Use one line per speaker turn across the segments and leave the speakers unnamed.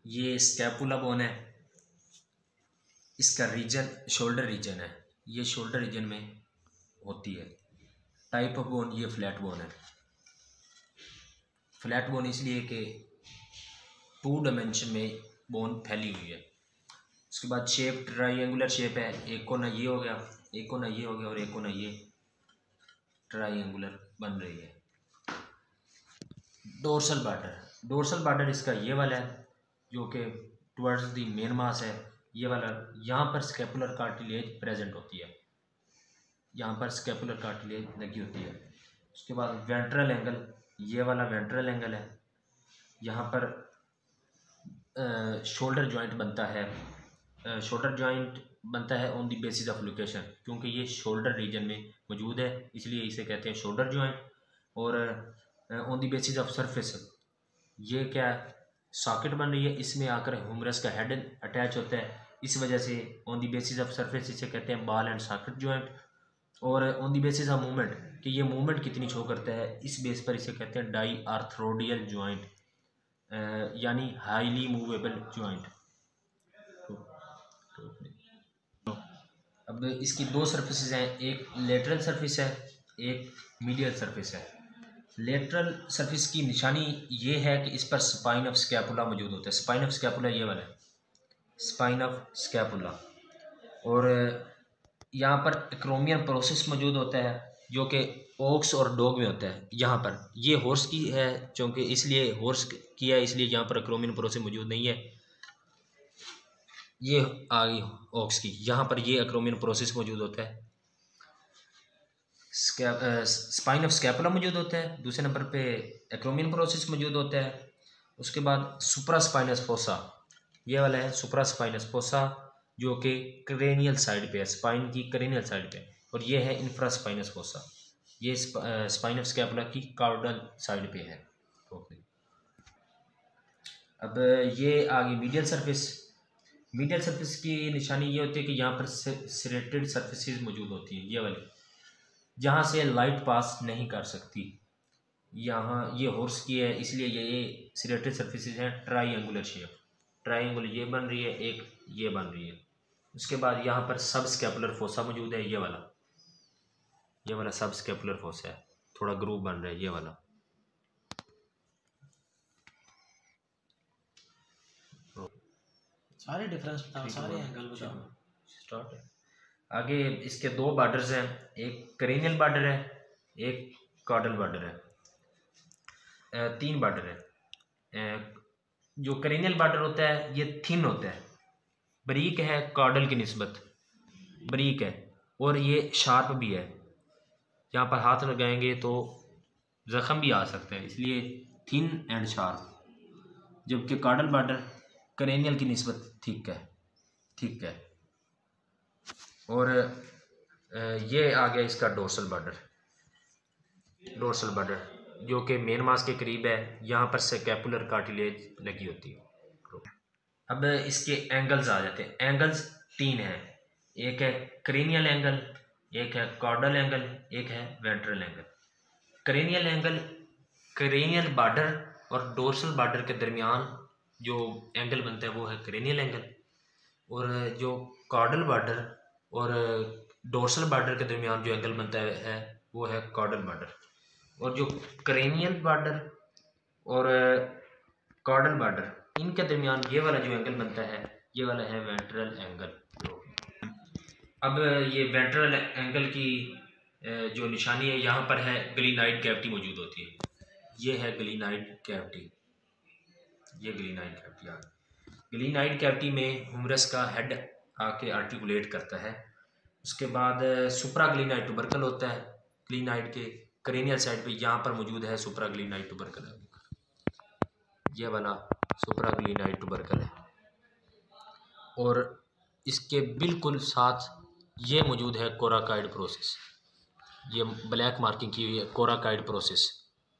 ये scapula bone है, इसका रीजन शोल्डर रीजन है, ये शोल्डर रीजन में होती है। टाइप ऑफ बोन ये फ्लैट बोन है। फ्लैट बोन इसलिए कि 2 डायमेंशन में बोन फैली हुई है। उसके बाद शेप ट्राइंगुलर शेप है, एक कोना ये हो गया, एक कोना ये हो गया और एक कोना ये ट्राइंगुलर बन रही है। डोर्सल बार्डर इसका ये वाला है जो कि टुवर्ड्स दी मेन मास है, ये वाला। यहाँ पर स्कैपुलर कार्टिलेज प्रेजेंट होती है, यहाँ पर स्कैपुलर कार्टिलेज लगी होती है। उसके बाद वेंट्रल एंगल, ये वाला वेंट्रल एंगल है। यहाँ पर शोल्डर जॉइंट बनता है, शोल्डर जॉइंट बनता है on the basis of location, क्योंकि ये शोल्डर रीजन में मौजूद है इसलिए इसे कहते हैं शोल्डर जॉइंट। और on the basis of surface, ये क्या सॉकेट बन रही है, इसमें आकर ह्यूमरस का हेड अटैच होता है, इस वजह से on the basis of surface इसे कहते हैं बॉल एंड सॉकेट जॉइंट। और on the basis of movement कि ये मूवमेंट कितनी शो करता है, इस बेस पर इसे कहते हैं डाई आर्थरोडियल जॉइंट, यानी हाईली मूवेबल जॉइंट। अब इसकी 2 सर्फेसिस हैं, एक लेटरल सर्फेस है, एक मीडियल सर्फेस है। लेटरल सर्फेस की निशानी ये है कि इस पर स्पाइन ऑफ स्कैपुला मौजूद होता है। स्पाइन ऑफ स्कैपुला ये वाला है, स्पाइन ऑफ स्कैपुला। और यहाँ पर एक्रोमियन प्रोसेस मौजूद होता है जो कि ओक्स और डॉग में होता है। यहाँ पर ये हॉर्स की है, क्योंकि इसलिए हॉर्स की है इसलिए यहाँ पर एक्रोमियन प्रोसेस मौजूद नहीं है। ये आ गई ओक्स की, यहाँ पर ये एक्रोमियन प्रोसेस मौजूद होता है। स्पाइन ऑफ स्कैपुला मौजूद होता है, दूसरे नंबर पे एक्रोमियन प्रोसेस मौजूद होता है। उसके बाद सुप्रास्पाइनस फोसा, ये वाला है सुप्रास्पाइनस फोसा जो कि क्रेनियल साइड पे है, स्पाइन की क्रेनियल साइड पे। और ये है इंफ्रास्पाइनस फोसा, ये स्पाइन ऑफ स्कैपुला की कॉर्डल साइड पे है। अब ये आ गई मीडियल सर्फेस। मीडियल सर्फेस की निशानी ये होती है कि यहाँ पर सेरेटेड सर्फेसिस मौजूद होती हैं, ये वाली, जहाँ से लाइट पास नहीं कर सकती। यहाँ ये हॉर्स की है इसलिए ये सेरेटेड सर्फेसिस हैं ट्राइंगुलर शेप, ट्राइंगुलर ये बन रही है, एक ये बन रही है। उसके बाद यहाँ पर सब स्कैपुलर फोसा मौजूद है, ये वाला सब स्कैपुलर फोसा है, थोड़ा ग्रूव बन रहा है ये वाला।
सारे डिफरेंस बताओ, सारे एंगल बताओ।
स्टार्ट है। आगे इसके 2 बॉर्डर्स हैं, एक क्रेनियल बॉर्डर है, एक कॉर्डल बॉर्डर है। 3 बॉर्डर है। जो क्रेनियल बॉर्डर होता है ये थिन होता है, बारीक है, कॉर्डल की निस्बत बारीक है, और ये शार्प भी है। यहाँ पर हाथ लगाएंगे तो ज़ख़म भी आ सकता है, इसलिए थिन एंड शार्प। जबकि कॉर्डल बॉर्डर क्रेनियल की निस्बत ठीक है। और ये आ गया इसका डोर्सल बॉर्डर जो कि मेन मास के करीब है, यहाँ पर स्कैपुलर कार्टिलेज लगी होती है। अब इसके एंगल्स आ जाते हैं। एंगल्स 3 हैं, एक है क्रेनियल एंगल, एक है कॉर्डल एंगल, एक है ventral angle. Cranial angle cranial border और डोर्सल बॉर्डर के दरमियान जो एंगल बनता है वो है क्रेनियल एंगल, और जो कॉर्डल बॉर्डर और डोर्सल बॉर्डर के दरमियान जो एंगल बनता है वो है कॉर्डल बॉर्डर। और जो क्रेनियल बॉर्डर और कॉर्डल बॉर्डर इनके दरमियान ये वाला जो एंगल बनता है ये वाला है वेंट्रल एंगल। अब ये वेंट्रल एंगल की जो निशानी है यहाँ पर है ग्लीनाइड कैविटी मौजूद होती है, ये है ग्लीनाइड कैविटी, ये ग्लीनाइड कैविटी आ गई। ग्लीनाइड कैविटी में ह्यूमरस का हेड आके आर्टिकुलेट करता है। उसके बाद सुप्रा ग्लीनाइड टुबरकल होता है, ग्लीनाइड के क्रेनियल साइड पे यहाँ पर मौजूद है सुप्रा ग्लीनाइड टुबरकल, ये वाला सुप्रा ग्लीनाइड टुबरकल है। और इसके बिल्कुल साथ ये मौजूद है कोराकाइड प्रोसेस, ये ब्लैक मार्किंग की हुई है कोराकाइड प्रोसेस।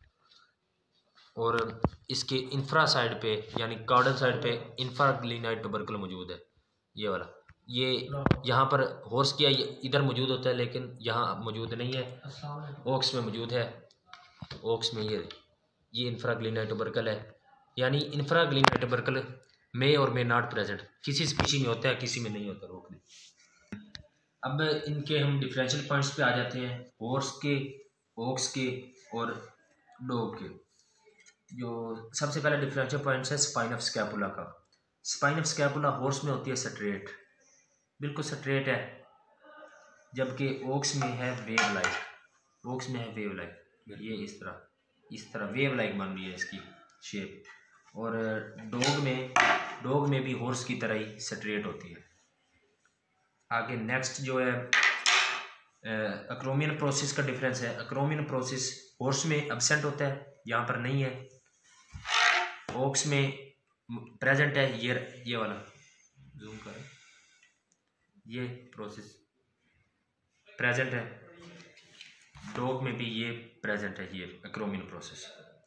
और इसके इंफ्रा साइड पे यानी कॉर्डल साइड पे इंफ्राग्लीनाइड टुबरकल मौजूद है, ये वाला। ये यहाँ पर हॉर्स किया इधर मौजूद होता है लेकिन यहाँ मौजूद नहीं है, ओक्स में मौजूद है। ओक्स में ये इंफ्राग्लीनाइड टुबरकल है, यानी इंफ्राग्लीनाइड टुबरकल मे और मे नॉट प्रेजेंट, किसी स्पीशी में होता है किसी में नहीं होता रोक नहीं। अब इनके हम डिफरेंशियल पॉइंट्स पे आ जाते हैं, हॉर्स के, ओक्स के और डॉग के। जो सबसे पहला डिफरेंशियल पॉइंट्स है स्पाइन ऑफ स्कैपुला का। स्पाइन ऑफ स्कैपुला हॉर्स में होती है स्ट्रेट, बिल्कुल स्ट्रेट है, जबकि ओक्स में है वेव लाइक। ओक्स में है वेव लाइक, ये इस तरह वेव लाइक बन रही है इसकी शेप। और डॉग में भी हॉर्स की तरह ही स्ट्रेट होती है। आगे नेक्स्ट जो है अक्रोमियन प्रोसेस का डिफरेंस है। अक्रोमियन प्रोसेस हॉर्स में एब्सेंट होता है, यहाँ पर नहीं है। ओक्स में प्रेजेंट है, ये वाला जूम करें, ये प्रोसेस प्रेजेंट है। डॉग में भी ये प्रेजेंट है, ये अक्रोमियन प्रोसेस।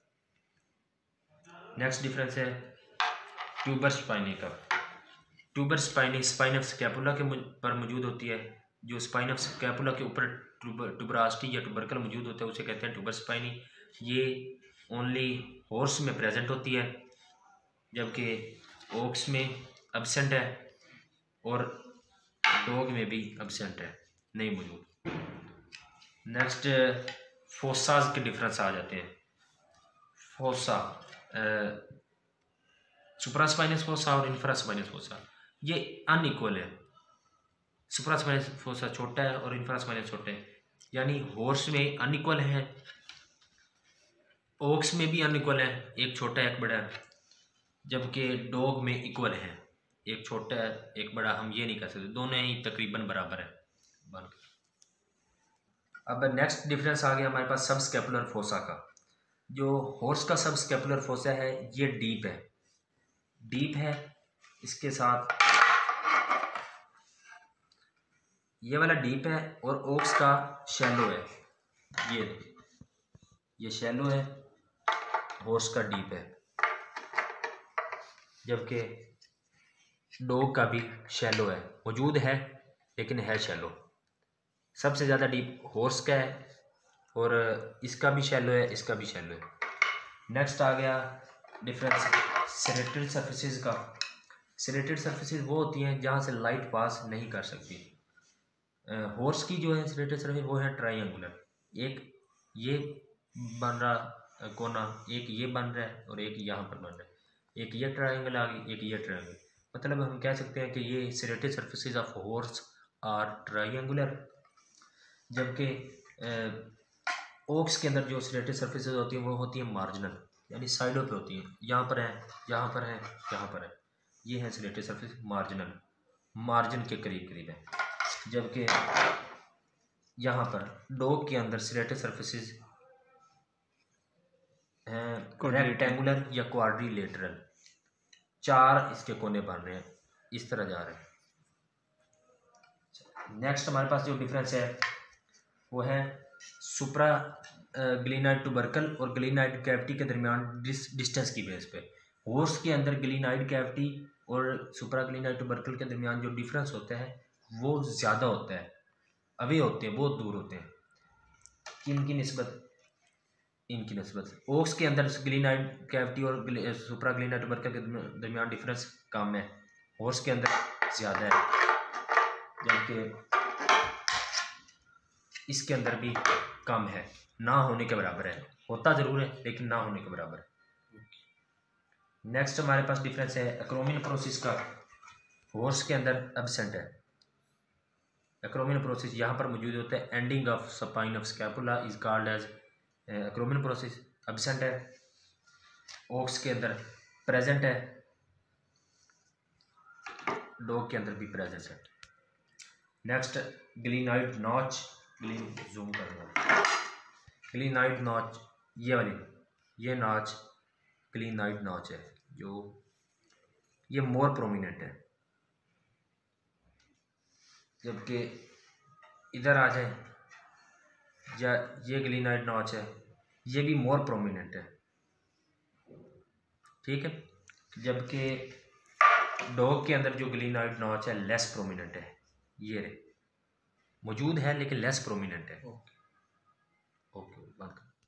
नेक्स्ट डिफरेंस है ट्यूबर स्पाइनी का। Tuber spinae spine of scapula के पर मौजूद होती है। जो स्पाइन ऑफ स्कैपुला के ऊपर ट्यूबरास्टी या ट्यूबरकल मौजूद होता है उसे कहते हैं ट्यूबर स्पाइनी। ये ओनली हॉर्स में प्रेजेंट होती है, जबकि ओक्स में एब्सेंट है और डॉग में भी एब्सेंट है, नहीं मौजूद। नेक्स्ट फोसाज के डिफरेंस आ जाते हैं। फोसा सुप्रास्पाइनस फोसा और इंफ्रास्पाइनस फोसा ये अनइक्वल है। सुप्रास्पाइनस फोसा छोटा है और इंफ्रास्पाइनस छोटा है, यानी हॉर्स में अनइक्वल है, ओक्स में भी अनइक्वल है, एक छोटा है एक बड़ा है, जबकि डॉग में इक्वल है, एक छोटा है एक बड़ा। हम ये नहीं कह सकते, दोनों ही तकरीबन बराबर है। अब नेक्स्ट डिफरेंस आ गया हमारे पास सब स्कैपुलर फोसा का। जो हॉर्स का सब स्कैपुलर फोसा है ये डीप है, डीप है। इसके साथ ये वाला डीप है और ओक्स का शैलो है। ये शैलो है, हॉर्स का डीप है, जबकि डॉग का भी शैलो है, मौजूद है लेकिन है शैलो। सबसे ज़्यादा डीप हॉर्स का है और इसका भी शैलो है, इसका भी शैलो है। नेक्स्ट आ गया डिफरेंस सेरेटेड सर्फेसिस का। सेरेटेड सर्फेसिस वो होती हैं जहाँ से लाइट पास नहीं कर सकती। हॉर्स की जो है सेरेटेड सर्फेस वो है ट्रायंगुलर। एक ये बन रहा कोना, एक ये बन रहा है और एक यहाँ पर बन रहा है। एक ये ट्रायंगल आ गई, एक ये ट्रायंगल। मतलब हम कह सकते हैं कि ये serrated surfaces of horse are triangular, जबकि ओक्स के अंदर जो सेरेटेड सर्फेसेस होती हैं वो होती हैं मार्जिनल, यानी साइडों पे होती हैं। यहाँ पर है, यहाँ पर है, यहाँ पर है। ये है सेरेटेड सर्फेस मार्जिनल, मार्जिन के करीब करीब है। जबकि यहाँ पर डॉग के अंदर सेरेटेड सर्फेसेस हैं रेक्टेंगुलर या क्वाड्रिलेटरल, चार इसके कोने बन रहे हैं, इस तरह जा रहे हैं। नेक्स्ट हमारे पास जो डिफरेंस है वो है सुप्रा ग्लिनाइड टुबरकल और ग्लिनाइड कैविटी के दरमियान डिस्टेंस की बेस पे। हॉर्स के अंदर ग्लिनाइड कैविटी और सुप्रा ग्लिनाइड टुबरकल के दरमियान जो डिफरेंस होता है वो ज़्यादा होता है, अवे होते हैं, बहुत दूर होते हैं। किनकी निस्बत? इनकी निस्बत। ओक्स के अंदर ग्लिनाइड कैविटी और सुप्रा ग्लिनाइड टुबरकल के दरमियान डिफरेंस कम है, हॉर्स के अंदर ज़्यादा है, जबकि इसके अंदर भी कम है, ना होने के बराबर है। होता ज़रूर है लेकिन ना होने के बराबर है। नेक्स्ट हमारे पास डिफरेंस है अक्रोमियन प्रोसेस का। हॉर्स के अंदर एब्सेंट है। अक्रोमियन प्रोसेस यहाँ पर मौजूद होता है, ending of spine of scapula is called as acromion process. Absent है, ओक्स के अंदर प्रेजेंट है, डॉग के अंदर भी प्रेजेंट है। नेक्स्ट ग्लिनाइड नॉच, जूम करूँगा, ग्लिनाइड नॉच, ये वाली, ये नॉच ग्लिनाइड नॉच है, जो ये मोर प्रोमिनेंट है। जबकि इधर आ जाए, या ये ग्लिनाइड नॉच है, ये भी मोर प्रोमिनेंट है, ठीक है। जबकि डॉग के अंदर जो ग्लिनाइड नॉच है लेस प्रोमिनेंट है, ये मौजूद है लेकिन लेस प्रोमिनेंट है। ओके, बंद कर।